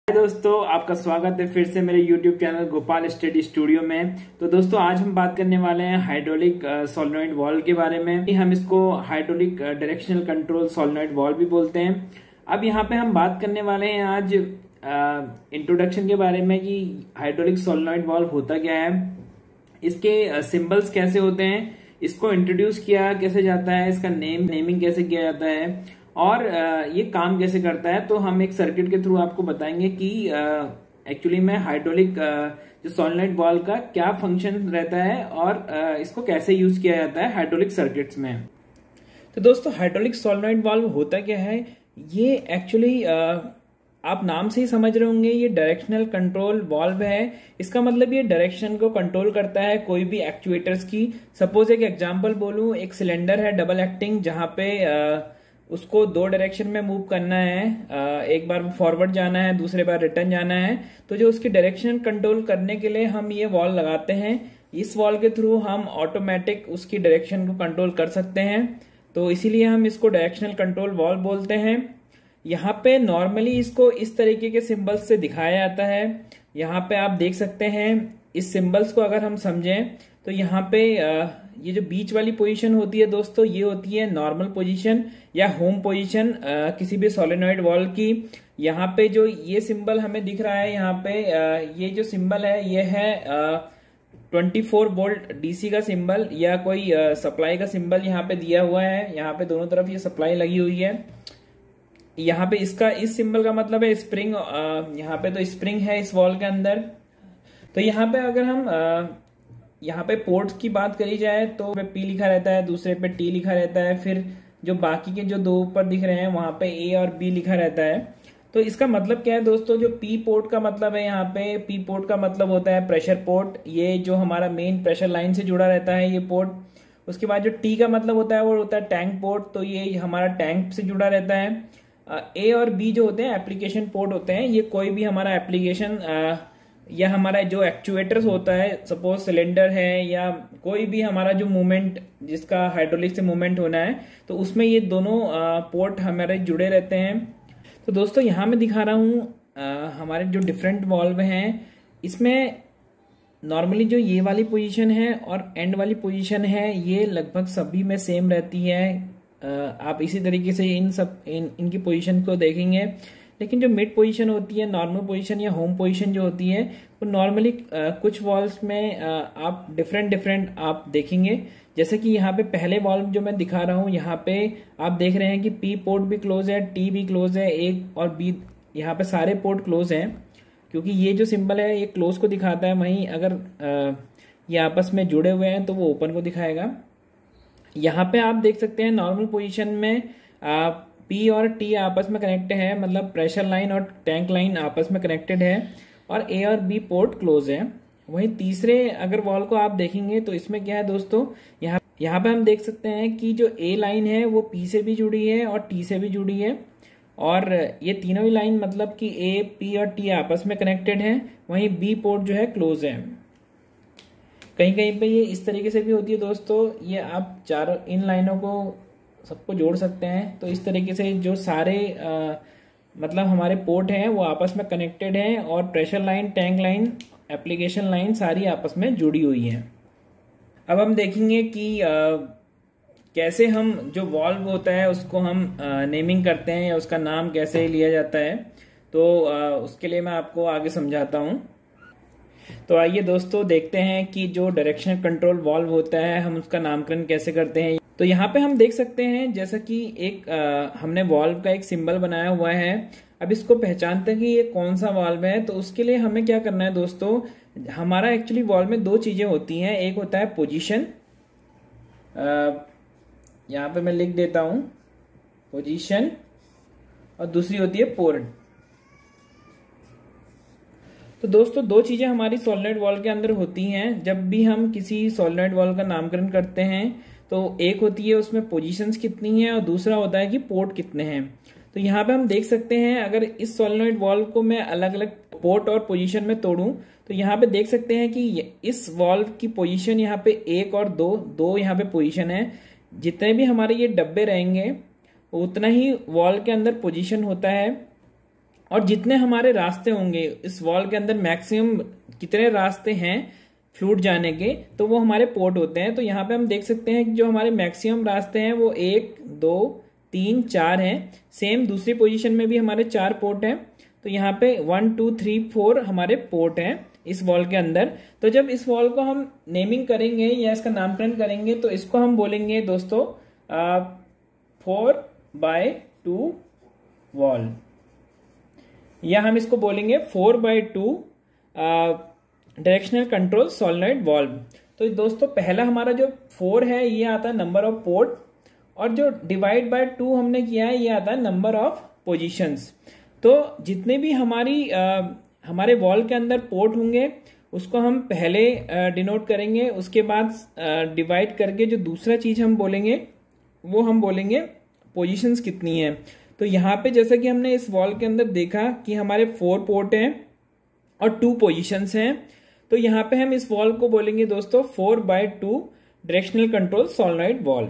हाय दोस्तों, आपका स्वागत है फिर से मेरे YouTube channel Gopal study studio में। तो दोस्तों आज हम बात करने वाले हैं हाइड्रोलिक सोलेनोइड वाल्व के बारे में। हम इसको hydraulic directional control solenoid valve भी बोलते हैं। अब यहाँ पे हम बात करने वाले हैं आज इंट्रोडक्शन के बारे में कि हाइड्रोलिक सोलेनोइड वाल्व होता क्या है, इसके सिंबल्स कैसे होते हैं, इसको इंट्रोड्यूस किया कैसे जाता है, इसका नेमिंग कैसे किया जाता है और ये काम कैसे करता है। तो हम एक सर्किट के थ्रू आपको बताएंगे कि एक्चुअली में हाइड्रोलिक जो सोलेनोइड वाल्व का क्या फंक्शन रहता है और इसको कैसे यूज किया जाता है हाइड्रोलिक सर्किट्स में। तो दोस्तों हाइड्रोलिक सोलेनोइड वाल्व होता क्या है, ये एक्चुअली आप नाम से ही समझ रहे होंगे, ये डायरेक्शनल कंट्रोल वाल्व है। इसका मतलब ये डायरेक्शन को कंट्रोल करता है कोई भी एक्चुएटर्स की। सपोज एक एग्जांपल बोलूं, एक सिलेंडर है डबल एक्टिंग, जहां पे उसको दो डायरेक्शन में मूव करना है, एक बार फॉरवर्ड जाना है, दूसरे बार रिटर्न जाना है। तो जो उसकी डायरेक्शन कंट्रोल करने के लिए हम ये वॉल्व लगाते हैं, इस वॉल्व के थ्रू हम ऑटोमेटिक उसकी डायरेक्शन को कंट्रोल कर सकते हैं। तो इसीलिए हम इसको डायरेक्शनल कंट्रोल वॉल्व बोलते हैं। यहाँ पे नॉर्मली इसको इस तरीके के सिंबल्स से दिखाया जाता है। यहाँ पे आप देख सकते हैं, इस सिंबल्स को अगर हम समझें तो यहाँ पे ये जो बीच वाली पोजीशन होती है दोस्तों, ये होती है नॉर्मल पोजीशन या होम पोजीशन किसी भी सोलेनोइड वाल्व की। यहाँ पे जो ये सिंबल हमें दिख रहा है, यहाँ पे ये जो सिंबल है ये है 24 वोल्ट डीसी का सिंबल या कोई सप्लाई का सिंबल यहाँ पे दिया हुआ है। यहाँ पे दोनों तरफ ये सप्लाई लगी हुई है। यहाँ पे इसका इस सिंबल का मतलब है स्प्रिंग। यहाँ पे तो स्प्रिंग है इस वॉल के अंदर। तो यहाँ पे अगर हम यहाँ पे पोर्ट्स की बात करी जाए तो P लिखा रहता है, दूसरे पे T लिखा रहता है, फिर जो बाकी के जो दो ऊपर दिख रहे हैं वहां पे A और B लिखा रहता है। तो इसका मतलब क्या है दोस्तों, जो P पोर्ट का मतलब है, यहाँ पे P पोर्ट का मतलब होता है प्रेशर पोर्ट। ये जो हमारा मेन प्रेशर लाइन से जुड़ा रहता है ये पोर्ट। उसके बाद जो T का मतलब होता है वो होता है टैंक पोर्ट, तो ये हमारा टैंक से जुड़ा रहता है। A और B जो होते हैं एप्लीकेशन पोर्ट होते हैं। ये कोई भी हमारा एप्लीकेशन या हमारा जो एक्चुएटर्स होता है, सपोज सिलेंडर है या कोई भी हमारा जो मूवमेंट जिसका हाइड्रोलिक से मूवमेंट होना है, तो उसमें ये दोनों पोर्ट हमारे जुड़े रहते हैं। तो दोस्तों यहाँ मैं दिखा रहा हूँ हमारे जो डिफरेंट वाल्व हैं, इसमें नॉर्मली जो ये वाली पोजीशन है और एंड वाली पोजीशन है ये लगभग सभी में सेम रहती है। आप इसी तरीके से इनकी पोजीशन को देखेंगे। लेकिन जो मिड पोजीशन होती है, नॉर्मल पोजीशन या होम पोजीशन जो होती है, वो नॉर्मली कुछ वॉल्व्स में आप डिफरेंट आप देखेंगे। जैसे कि यहाँ पे पहले वॉल्व जो मैं दिखा रहा हूँ, यहाँ पे आप देख रहे हैं कि P पोर्ट भी क्लोज है, T भी क्लोज है, एक और B, यहाँ पे सारे पोर्ट क्लोज हैं क्योंकि ये जो सिंबल है ये क्लोज को दिखाता है। वहीं अगर ये आपस में जुड़े हुए हैं तो वो ओपन को दिखाएगा। यहाँ पे आप देख सकते हैं नॉर्मल पोजीशन में P और T आपस में कनेक्टेड है, मतलब प्रेशर लाइन और टैंक लाइन आपस में कनेक्टेड है, और A और B पोर्ट क्लोज है। वहीं तीसरे अगर वॉल को आप देखेंगे तो इसमें क्या है दोस्तों, यहाँ पे हम देख सकते हैं कि जो A लाइन है वो P से भी जुड़ी है और T से भी जुड़ी है, और ये तीनों ही लाइन मतलब कि A, P और T आपस में कनेक्टेड है। वहीं B पोर्ट जो है क्लोज है। कहीं कहीं पे ये इस तरीके से भी होती है दोस्तों, ये आप चारों इन लाइनों को सबको जोड़ सकते हैं। तो इस तरीके से जो सारे मतलब हमारे पोर्ट हैं वो आपस में कनेक्टेड हैं, और pressure line, tank line, application line सारी आपस में जुड़ी हुई हैं। अब हम देखेंगे कि कैसे हम जो वाल्व होता है उसको हम नेमिंग करते हैं या उसका नाम कैसे लिया जाता है। तो उसके लिए मैं आपको आगे समझाता हूँ। तो आइए दोस्तों देखते हैं कि जो डायरेक्शनल कंट्रोल वाल्व होता है हम उसका नामकरण कैसे करते हैं। तो यहाँ पे हम देख सकते हैं जैसा कि एक हमने वाल्व का एक सिंबल बनाया हुआ है। अब इसको पहचानते हैं कि ये कौन सा वाल्व है। तो उसके लिए हमें क्या करना है दोस्तों, हमारा एक्चुअली वाल्व में दो चीजें होती हैं। एक होता है पोजीशन, यहाँ पे मैं लिख देता हूँ पोजीशन, और दूसरी होती है पोर्ट। तो दोस्तों दो चीजें हमारी सोलेनोइड वाल्व के अंदर होती हैं। जब भी हम किसी सोलेनोइड वाल्व का नामकरण करते हैं तो एक होती है उसमें पोजीशंस कितनी हैं और दूसरा होता है कि पोर्ट कितने हैं। तो यहाँ पे हम देख सकते हैं, अगर इस सोलेनोइड वाल्व को मैं अलग अलग पोर्ट और पोजीशन में तोड़ूं तो यहाँ पे देख सकते हैं कि इस वाल्व की पोजीशन यहाँ पे एक और दो यहाँ पे पोजीशन है। जितने भी हमारे ये डब्बे रहेंगे उतना ही वाल्व के अंदर पोजीशन होता है, और जितने हमारे रास्ते होंगे इस वॉल के अंदर, मैक्सिमम कितने रास्ते हैं फ्लूइड जाने के, तो वो हमारे पोर्ट होते हैं। तो यहाँ पे हम देख सकते हैं कि जो हमारे मैक्सिमम रास्ते हैं वो 1 2 3 4 हैं। सेम दूसरी पोजीशन में भी हमारे 4 पोर्ट हैं। तो यहाँ पे 1 2 3 4 हमारे पोर्ट हैं इस वॉल के अंदर। तो जब इस वॉल को हम नेमिंग करेंगे या इसका नामकरण करेंगे तो इसको हम बोलेंगे दोस्तों 4/2 वॉल, या हम इसको बोलेंगे 4/2 डायरेक्शनल कंट्रोल सोलेनॉइड वॉल्व। तो दोस्तों पहला हमारा जो 4 है ये आता है नंबर ऑफ पोर्ट, और जो डिवाइड बाय 2 हमने किया है ये आता है नंबर ऑफ पोजीशंस। तो जितने भी हमारे वॉल के अंदर पोर्ट होंगे उसको हम पहले डिनोट करेंगे, उसके बाद डिवाइड करके जो दूसरा चीज हम बोलेंगे वो हम बोलेंगे पोजीशंस कितनी है। तो यहाँ पे जैसा कि हमने इस वॉल के अंदर देखा कि हमारे 4 पोर्ट हैं और 2 पोजीशंस हैं, तो यहाँ पे हम इस वॉल को बोलेंगे दोस्तों 4/2 डायरेक्शनल कंट्रोल सोलेनॉइड वॉल्व।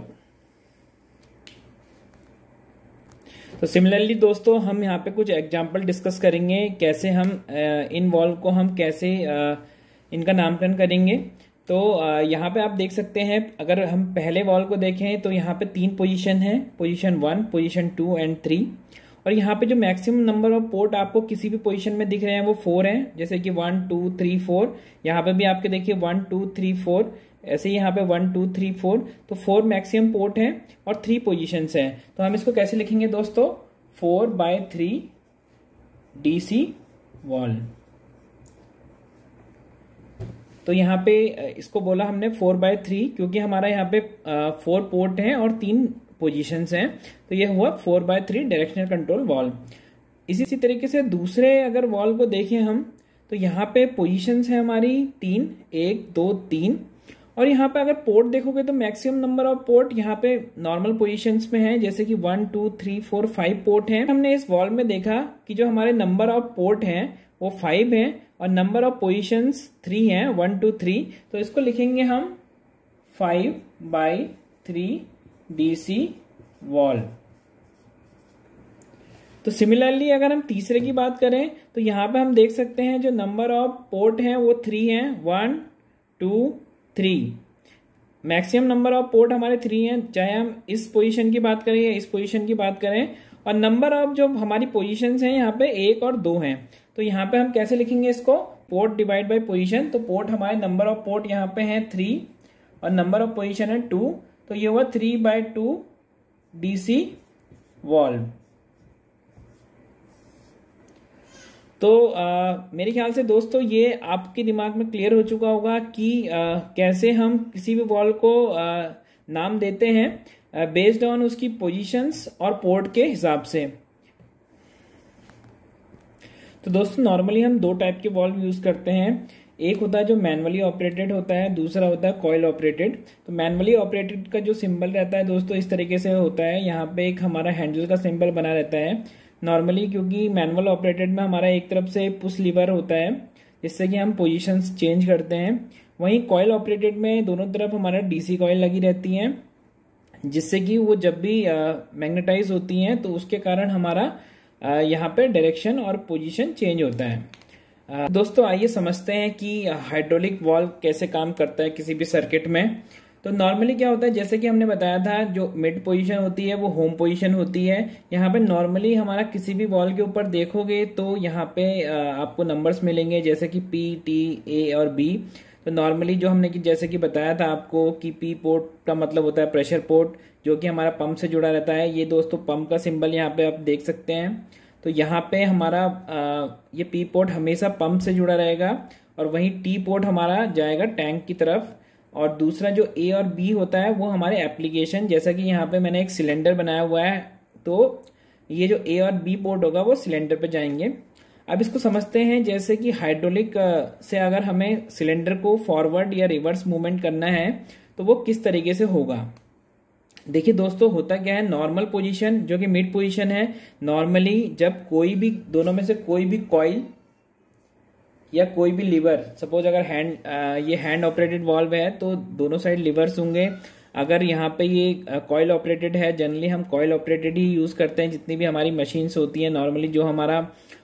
तो सिमिलरली दोस्तों हम यहाँ पे कुछ एग्जांपल डिस्कस करेंगे कैसे हम इन वॉल्व को हम कैसे इनका नामकरण करेंगे। तो यहाँ पे आप देख सकते हैं, अगर हम पहले वॉल्व को देखें तो यहाँ पे 3 पोजीशन है, पोजीशन 1, पोजीशन 2 एंड 3। और यहाँ पे जो मैक्सिमम नंबर ऑफ पोर्ट आपको किसी भी पोजीशन में दिख रहे हैं वो 4 हैं, जैसे कि 1 2 3 4। यहाँ पे भी आपके देखिए 1 2 3 4, ऐसे ही यहाँ पे 1 2 3 4। तो 4 मैक्सिमम पोर्ट हैं और 3 पोजीशंस हैं। तो हम इसको कैसे लिखेंगे दोस्तों, 4/3 DC वॉल। तो यहाँ पे इसको बोला हमने 4/3 क्योंकि हमारा यहाँ पे 4 पोर्ट हैं और 3 पोजीशंस हैं, तो ये हुआ 4/3 डायरेक्शनल कंट्रोल वॉल्व। इसी तरीके से दूसरे अगर वॉल्व को देखें हम, तो यहाँ पे पोजीशंस है हमारी 3, 1 2 3। और यहाँ पे अगर पोर्ट देखोगे तो मैक्सिमम नंबर ऑफ पोर्ट यहाँ पे नॉर्मल पोजीशंस में है, जैसे कि 1 2 3 4 5 पोर्ट हैं। हमने इस वॉल्व में देखा कि जो हमारे नंबर ऑफ पोर्ट हैं वो 5 हैं और नंबर ऑफ पोजीशंस 3 हैं, 1 2 3। तो इसको लिखेंगे हम 5/3 DC वॉल। तो सिमिलरली अगर हम तीसरे की बात करें तो यहाँ पे हम देख सकते हैं जो नंबर ऑफ पोर्ट हैं वो 3 हैं, 1 2 3। मैक्सिमम नंबर ऑफ पोर्ट हमारे 3 हैं, चाहे हम इस पोजीशन की बात करें या इस पोजीशन की बात करें। और नंबर ऑफ जो हमारी पोजीशंस हैं यहाँ पे 1 और 2 हैं। तो यहाँ पे हम कैसे लिखेंगे इसको, पोर्ट डिवाइड बाय पोजीशन। तो पोर्ट हमारे नंबर ऑफ पोर्ट यहाँ पे हैं 3 और नंबर ऑफ पोजीशन है 2, तो ये हुआ 3/2 DC वॉल्व। तो मेरे ख्याल से दोस्तों ये आपके दिमाग में क्लियर हो चुका होगा कि कैसे हम किसी भी वॉल्व को नाम देते हैं बेस्ड ऑन उसकी पोजीशंस और पोर्ट के हिसाब से। तो दोस्तों नॉर्मली हम 2 टाइप के वॉल्व यूज करते हैं, एक होता है जो मैनुअली ऑपरेटेड होता है, दूसरा होता है कॉइल ऑपरेटेड। तो मैनुअली ऑपरेटेड का जो सिंबल रहता है दोस्तों इस तरीके से होता है, यहाँ पे एक हमारा हैंडल का सिंबल बना रहता है नॉर्मली, क्योंकि मैनुअल ऑपरेटेड में हमारा एक तरफ से पुश लीवर होता है जिससे कि हम पोजीशंस चेंज करते हैं। वहीं कॉइल ऑपरेटेड में दोनों तरफ हमारा DC कॉइल लगी रहती हैं जिससे कि वो जब भी मैग्नेटाइज होती हैं तो उसके कारण हमारा यहाँ पे डायरेक्शन और पोजीशन चेंज होता है। दोस्तों आइए समझते हैं कि हाइड्रोलिक वॉल्व कैसे काम करता है किसी भी सर्किट में। तो नॉर्मली क्या होता है, जैसे कि हमने बताया था जो मिड पोजीशन होती है वो होम पोजीशन होती है। यहाँ पे नॉर्मली हमारा किसी भी वॉल्व के ऊपर देखोगे तो यहाँ पे आपको नंबर्स मिलेंगे जैसे कि P, T, A और B। तो नॉर्मली जो हमने जैसे कि बताया था आपको कि P पोर्ट का मतलब होता है प्रेशर पोर्ट, जो कि हमारा पंप से जुड़ा रहता है। ये दोस्तों पंप का सिंबल यहाँ पे आप देख सकते हैं। तो यहाँ पे हमारा ये P पोर्ट हमेशा पंप से जुड़ा रहेगा और वहीं T पोर्ट हमारा जाएगा टैंक की तरफ। और दूसरा जो A और B होता है वो हमारे एप्लीकेशन, जैसा कि यहाँ पे मैंने एक सिलेंडर बनाया हुआ है, तो ये जो A और B पोर्ट होगा वो सिलेंडर पे जाएंगे। अब इसको समझते हैं, जैसे कि हाइड्रोलिक से अगर हमें सिलेंडर को फॉरवर्ड या रिवर्स मूवमेंट करना है तो वो किस तरीके से होगा। देखिए दोस्तों होता क्या है, नॉर्मल पोजीशन जो कि मिड पोजीशन है, नॉर्मली जब कोई भी दोनों में से कोई भी कॉइल या कोई भी लीवर, सपोज अगर ये हैंड ऑपरेटेड वॉल्व है तो दोनों साइड लीवर्स होंगे। अगर यहाँ पे ये कॉइल ऑपरेटेड है, जनरली हम कॉइल ऑपरेटेड ही यूज करते हैं जितनी भी हमारी मशीन्स होती हैं नॉर्मली, जो हमारा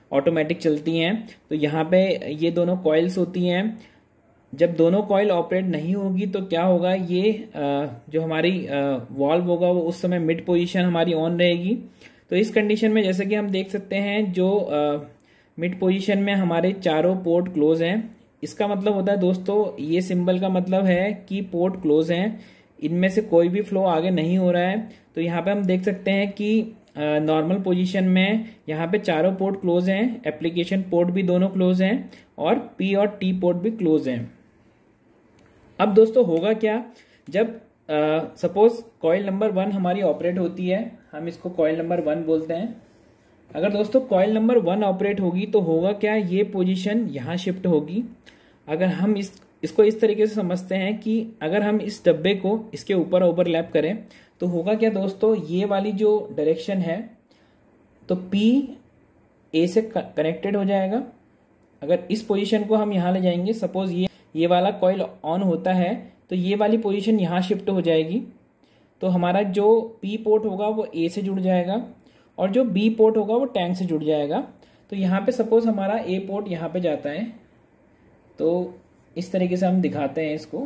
ऑटोमेटिक चलती हैं। तो यहाँ पे ये दोनों कॉइल्स होती हैं। जब दोनों कॉइल ऑपरेट नहीं होगी तो क्या होगा, ये जो हमारी वॉल्व होगा वो उस समय मिड पोजीशन हमारी ऑन रहेगी। तो इस कंडीशन में जैसे कि हम देख सकते हैं जो मिड पोजीशन में हमारे चारों पोर्ट क्लोज हैं। इसका मतलब होता है दोस्तों, ये सिंबल का मतलब है कि पोर्ट क्लोज हैं, इनमें से कोई भी फ्लो आगे नहीं हो रहा है। तो यहाँ पे हम देख सकते हैं कि नॉर्मल पोजीशन में यहाँ पे चारों पोर्ट क्लोज हैं, एप्लीकेशन पोर्ट भी दोनों क्लोज हैं और पी और टी पोर्ट भी क्लोज हैं। अब दोस्तों होगा क्या, जब सपोज कॉइल नंबर 1 हमारी ऑपरेट होती है, हम इसको कॉइल नंबर 1 बोलते हैं। अगर दोस्तों कॉइल नंबर 1 ऑपरेट होगी तो होगा क्या, ये पोजीशन यहाँ शिफ्ट होगी। अगर हम इसको इस तरीके से समझते हैं कि अगर हम इस डब्बे को इसके ऊपर ओवरलैप करें तो होगा क्या दोस्तों, ये वाली जो डायरेक्शन है तो P A से कनेक्टेड हो जाएगा। अगर इस पोजीशन को हम यहाँ ले जाएंगे, सपोज ये वाला कॉइल ऑन होता है तो ये वाली पोजीशन यहाँ शिफ्ट हो जाएगी। तो हमारा जो P पोर्ट होगा वो A से जुड़ जाएगा और जो B पोर्ट होगा वो टैंक से जुड़ जाएगा। तो यहाँ पे सपोज हमारा A पोर्ट यहाँ पे जाता है, तो इस तरीके से हम दिखाते हैं इसको।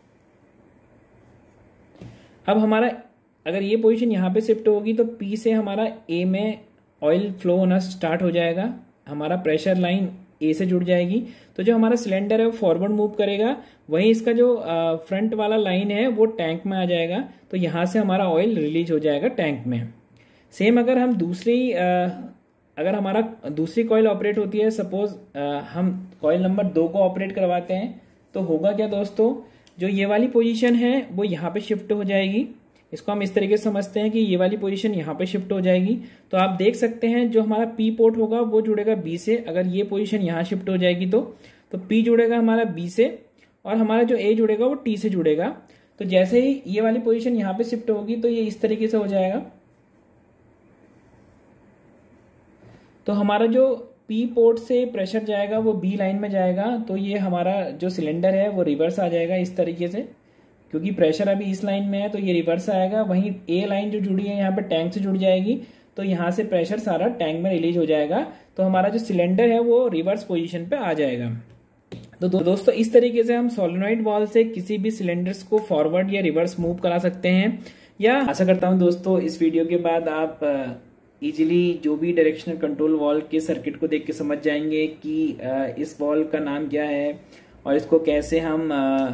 अब हमारा अगर ये पोजीशन यहाँ पे शिफ्ट होगी तो P से हमारा A में ऑयल फ्लो होना स्टार्ट हो जाएगा, हमारा प्रेशर लाइन A से जुड़ जाएगी। तो जो हमारा सिलेंडर है वो फॉरवर्ड मूव करेगा, वहीं इसका जो फ्रंट वाला लाइन है वो टैंक में आ जाएगा। तो यहाँ से हमारा ऑयल रिलीज हो जाएगा टैंक में। सेम अगर हम अगर हमारा दूसरी कॉइल ऑपरेट होती है, सपोज हम कॉइल नंबर 2 को ऑपरेट करवाते हैं, तो होगा क्या दोस्तों, जो ये वाली पोजीशन है वो यहाँ पे शिफ्ट हो जाएगी। इसको हम इस तरीके से समझते हैं कि ये वाली पोजीशन यहाँ पे शिफ्ट हो जाएगी। तो आप देख सकते हैं जो हमारा P पोर्ट होगा वो जुड़ेगा B से। अगर ये पोजीशन यहाँ शिफ्ट हो जाएगी तो P जुड़ेगा हमारा B से और हमारा जो A जुड़ेगा वो T से जुड़ेगा। तो जैसे ही ये वाली पोजीशन यहाँ पे शिफ्ट होगी तो ये इस तरीके से हो जाएगा। तो हमारा जो P पोर्ट से प्रेशर जाएगा वो B लाइन में जाएगा। तो ये हमारा जो सिलेंडर है वो रिवर्स आ जाएगा इस तरीके से, क्योंकि प्रेशर अभी इस लाइन में है तो ये रिवर्स आएगा। वहीं A लाइन जो जुड़ी है यहाँ पे टैंक से जुड़ जाएगी, तो यहाँ से प्रेशर सारा टैंक में रिलीज हो जाएगा। तो हमारा जो सिलेंडर है वो रिवर्स पोजीशन पे आ जाएगा। तो दोस्तों इस तरीके से हम सोलेनॉइड वाल्व से किसी भी सिलेंडर्स को फॉरवर्ड या रिवर्स मूव करा सकते हैं। या आशा करता हूँ दोस्तों इस वीडियो के बाद आप इजीली जो भी डायरेक्शनल कंट्रोल वाल्व के सर्किट को देख के समझ जाएंगे कि इस वाल्व का नाम क्या है और इसको कैसे हम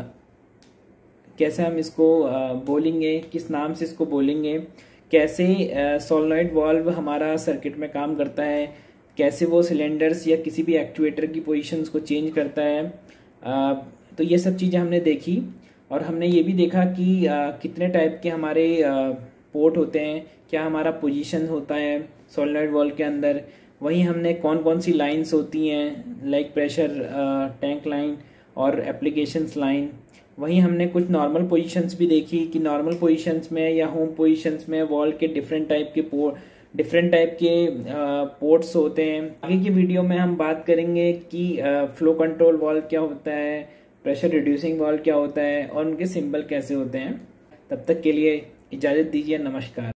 इसको बोलेंगे, किस नाम से इसको बोलेंगे, कैसे सोलेनॉइड वाल्व हमारा सर्किट में काम करता है, कैसे वो सिलेंडर्स या किसी भी एक्चुएटर की पोजीशंस को चेंज करता है। तो ये सब चीज़ें हमने देखी और हमने ये भी देखा कि कितने टाइप के हमारे पोर्ट होते हैं, क्या हमारा पोजीशन होता है सोलेनॉइड वाल्व के अंदर। वहीं हमने कौन कौन सी लाइंस होती हैं, लाइक प्रेशर टैंक लाइन और एप्लीकेशंस लाइन। वहीं हमने कुछ नॉर्मल पोजीशंस भी देखी कि नॉर्मल पोजीशंस में या होम पोजीशंस में वाल्व के डिफरेंट टाइप के पोर्ट्स होते हैं। आगे की वीडियो में हम बात करेंगे कि फ्लो कंट्रोल वाल्व क्या होता है, प्रेशर रिड्यूसिंग वाल्व क्या होता है और उनके सिंबल कैसे होते हैं। तब तक के लिए इजाज़त दीजिए, नमस्कार।